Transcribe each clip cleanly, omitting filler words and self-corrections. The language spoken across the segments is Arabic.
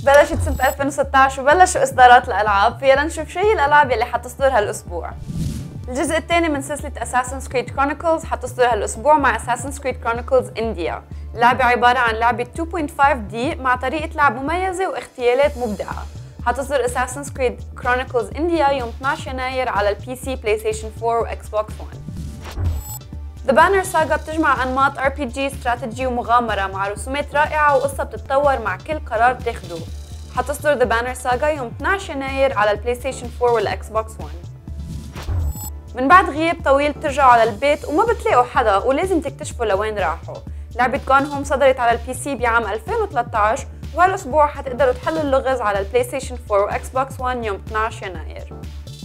بلشت سنة 2016 وبلشوا إصدارات الألعاب، فيلا نشوف شو هي الألعاب يلي حتصدر هالأسبوع. الجزء الثاني من سلسلة Assassin's Creed Chronicles حتصدر هالأسبوع مع Assassin's Creed Chronicles India. اللعبة عبارة عن لعبة 2.5D مع طريقة لعب مميزة واغتيالات مبدعة. حتصدر Assassin's Creed Chronicles India يوم 12 يناير على البي سي، بلاي ستيشن 4 وإكس بوكس 1. The Banner Saga بتجمع أنماط RPG، استراتيجي ومغامرة مع رسومات رائعة وقصة بتتطور مع كل قرار بتاخدوه. حتصدر The Banner Saga يوم 12 يناير على البلاي ستيشن 4 والإكس بوكس 1. من بعد غياب طويل بترجعوا على البيت وما بتلاقوا حدا ولازم تكتشفوا لوين راحوا. لعبة Gone Home صدرت على البي سي بعام 2013، وهالأسبوع حتقدروا تحلوا اللغز على البلاي ستيشن 4 وإكس بوكس 1 يوم 12 يناير.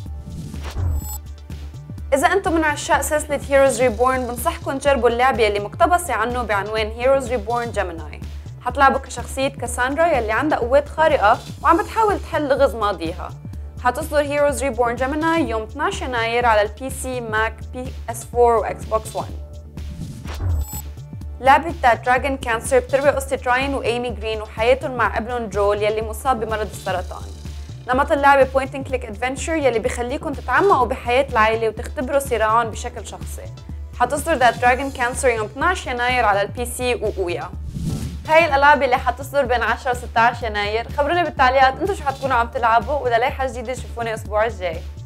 إذا أنتم من عشاق سلسلة Heroes Reborn بنصحكم تجربوا اللعبة يلي مقتبسة عنه بعنوان Heroes Reborn Gemini. حتلعبوا كشخصية كاساندرا يلي عندها قوات خارقة وعم بتحاول تحل لغز ماضيها. حتصدر Heroes Reborn Gemini يوم 12 يناير على البي سي، ماك، PS4 وإكس بوكس 1. لعبة Dragon Cancer بتروي قصة راين وإيمي جرين وحياتهم مع ابنهم جول يلي مصاب بمرض السرطان. نمط اللعبة Point and Click Adventure يلي بيخليكم تتعمقوا بحياة العائلة وتختبروا صراعهم بشكل شخصي. حتصدر Dragon Cancer يوم 12 يناير على البي سي وأويا. هاي الألعاب اللي حتصدر بين 10 و 16 يناير. خبرونا بالتعليقات انتو شو حتكونوا عم تلعبوا، وإذا لايحة جديدة شوفوني الأسبوع الجاي.